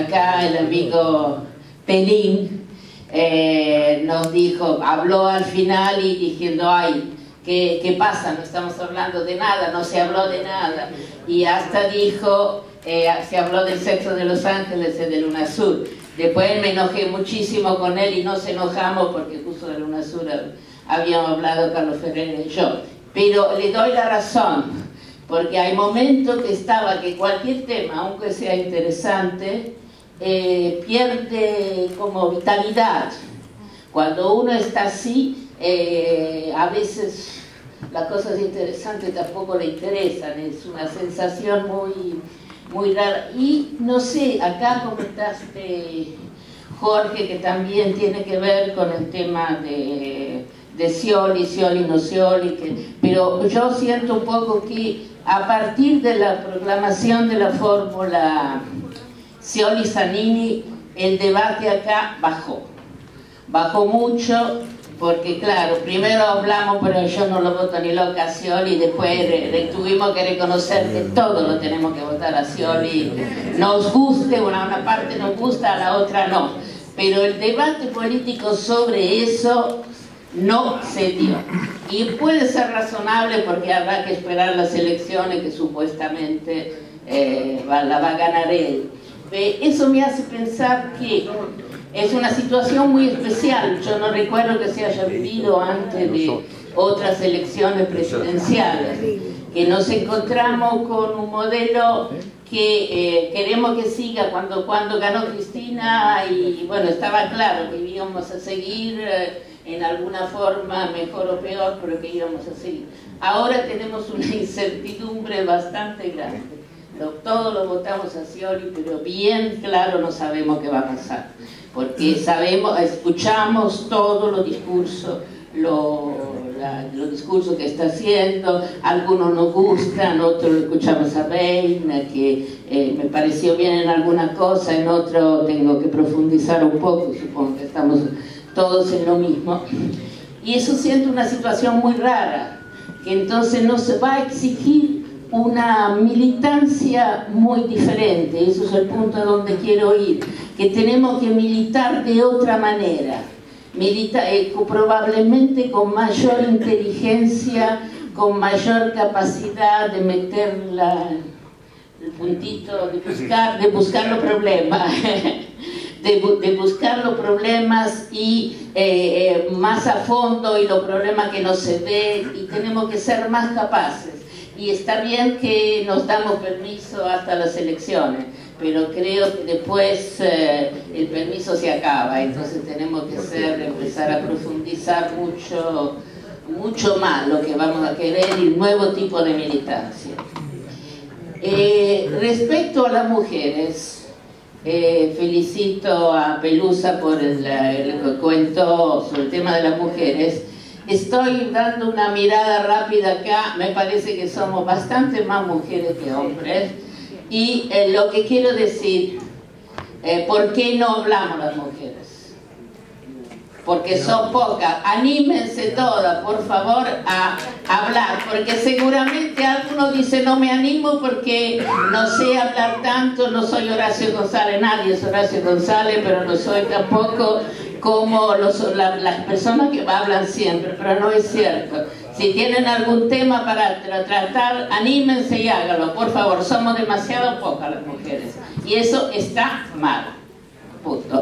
Acá el amigo Pelín nos dijo, habló al final y diciendo, ay, ¿qué pasa? No estamos hablando de nada, no se habló de nada. Y hasta dijo, se habló del sexo de los ángeles y de Luna Azul. Después me enojé muchísimo con él y nos enojamos porque justo de Luna Azul habíamos hablado Carlos Ferrer y yo. Pero le doy la razón, porque hay momentos que cualquier tema, aunque sea interesante, pierde como vitalidad. Cuando uno está así, a veces las cosas interesantes tampoco le interesan, es una sensación muy rara. Y no sé, acá comentaste, Jorge, que también tiene que ver con el tema de Scioli, no Scioli, pero yo siento un poco que a partir de la proclamación de la fórmula Scioli-Zanini, el debate acá bajó mucho, porque claro, primero hablamos, pero yo no lo voto ni loca a Scioli, y después tuvimos que reconocer que todo lo tenemos que votar a Scioli, nos guste, una parte nos gusta, a la otra no, pero el debate político sobre eso no se dio, y puede ser razonable porque habrá que esperar las elecciones que supuestamente la va a ganar él. Eso me hace pensar que es una situación muy especial. Yo no recuerdo que se haya vivido antes de otras elecciones presidenciales, que nos encontramos con un modelo que queremos que siga. Cuando ganó Cristina, y bueno, estaba claro que íbamos a seguir en alguna forma, mejor o peor, pero que íbamos a seguir. Ahora tenemos una incertidumbre bastante grande. Todos lo votamos a Scioli, pero bien claro no sabemos qué va a pasar, porque escuchamos todos los discursos, los discursos que está haciendo, algunos nos gustan, otros escuchamos a Reina, que me pareció bien en alguna cosa, en otro tengo que profundizar un poco, supongo que estamos todos en lo mismo, y eso siento una situación muy rara, que entonces no se va a exigir una militancia muy diferente. Eso es el punto a donde quiero ir, que tenemos que militar de otra manera, probablemente con mayor inteligencia, con mayor capacidad de meter el puntito, de buscar los problemas, de buscar los problemas y más a fondo, y los problemas que no se ven, y tenemos que ser más capaces. Y está bien que nos damos permiso hasta las elecciones, pero creo que después el permiso se acaba, entonces tenemos que empezar a profundizar mucho más lo que vamos a querer y el nuevo tipo de militancia. Respecto a las mujeres, felicito a Pelusa por el cuento sobre el tema de las mujeres. Estoy dando una mirada rápida acá, me parece que somos bastante más mujeres que hombres, y lo que quiero decir, ¿por qué no hablamos las mujeres? Porque son pocas. Anímense todas, por favor, a hablar, porque seguramente algunos dicen no me animo porque no sé hablar tanto, no soy Horacio González, nadie es Horacio González, pero no soy tampoco como las personas que hablan siempre, pero no es cierto. Si tienen algún tema para tratar, anímense y háganlo, por favor. Somos demasiado pocas las mujeres y eso está mal, punto.